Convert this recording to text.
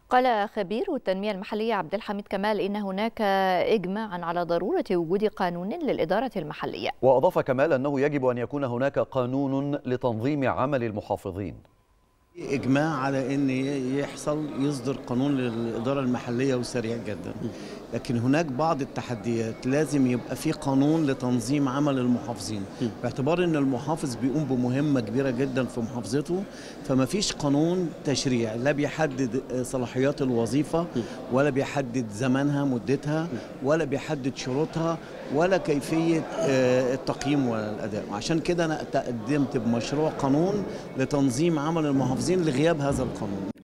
قال خبير التنمية المحلية عبد الحميد كمال إن هناك إجماعا على ضرورة وجود قانون للإدارة المحلية. وأضاف كمال أنه يجب أن يكون هناك قانون لتنظيم عمل المحافظين. إجماع على أن يصدر قانون للإدارة المحلية وسريع جدا، لكن هناك بعض التحديات. لازم يبقى في قانون لتنظيم عمل المحافظين باعتبار أن المحافظ بيقوم بمهمة كبيرة جدا في محافظته، فما فيش قانون تشريع لا بيحدد صلاحيات الوظيفة ولا بيحدد زمانها مدتها ولا بيحدد شروطها ولا كيفية التقييم والأداء. عشان كده أنا تقدمت بمشروع قانون لتنظيم عمل المحافظين لغياب هذا القانون.